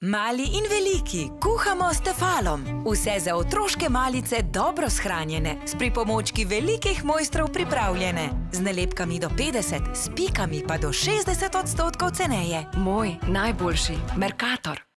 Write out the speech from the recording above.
Mali in veliki, kuhamo s Tefalom. Vse za otroške malice dobro shranjene, s pripomočki velikih mojstrov pripravljene. Z nalepkami do 50, s pikami pa do 60% ceneje. Moj najboljši, Mercator.